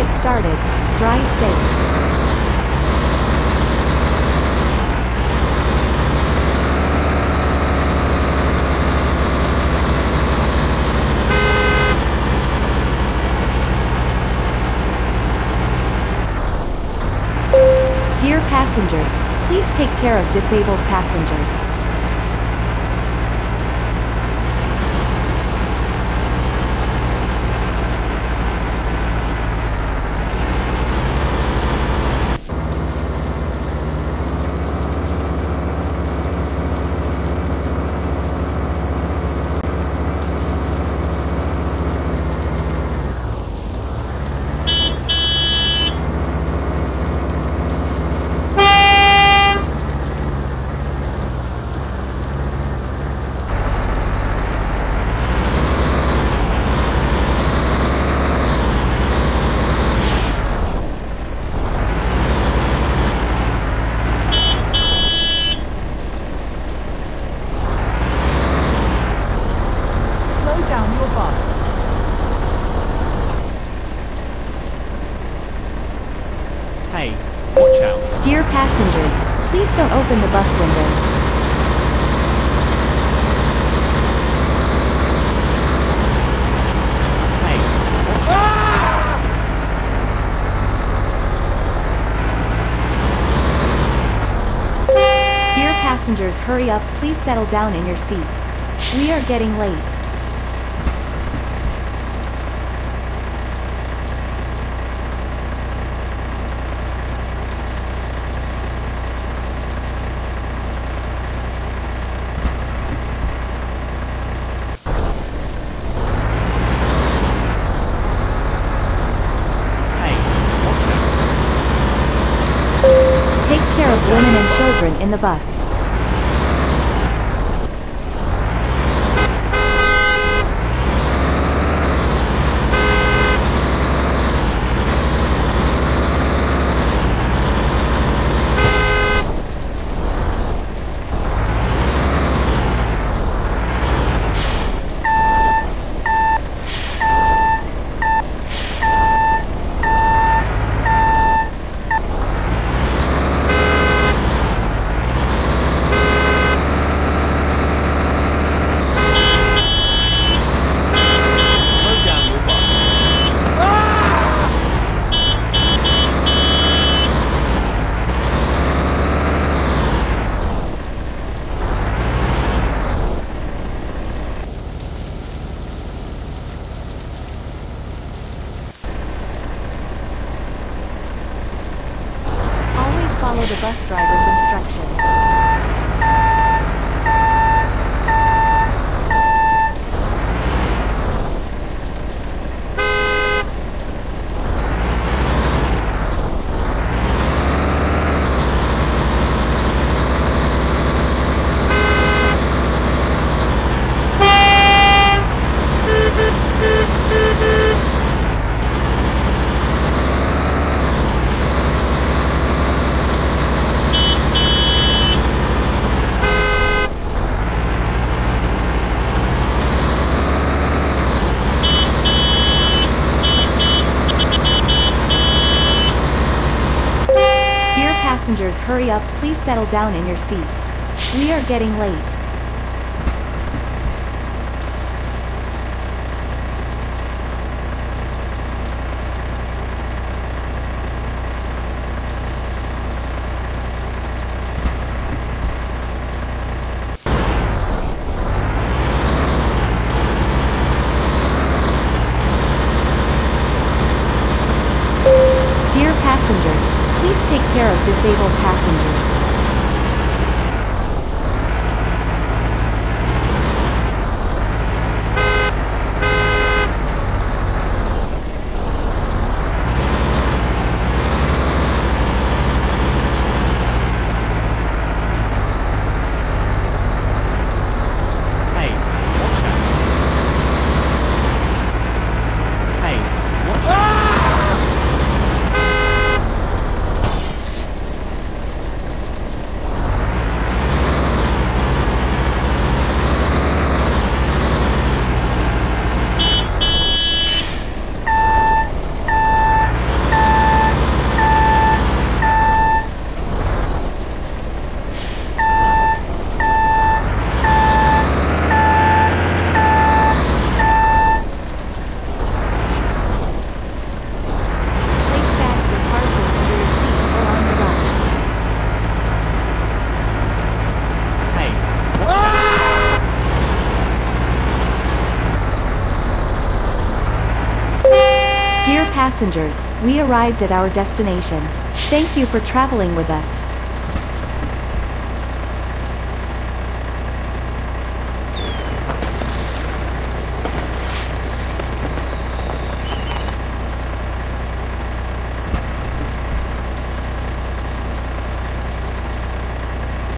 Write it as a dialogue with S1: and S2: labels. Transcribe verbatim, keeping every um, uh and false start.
S1: get started. Drive safe. Dear passengers, please take care of disabled passengers.
S2: Hey, watch out.
S1: Dear passengers, please don't open the bus windows.
S2: Hey, watch out.
S1: Dear passengers, hurry up, please settle down in your seats. We are getting late. Take care of women and children in the bus. Follow the bus driver's instructions. Passengers, hurry up, please settle down in your seats. We are getting late. Dear passengers, please take care of disabled passengers.
S2: Hey, watch out. Hey, watch out.
S1: passengers, we arrived at our destination. Thank you for traveling with us.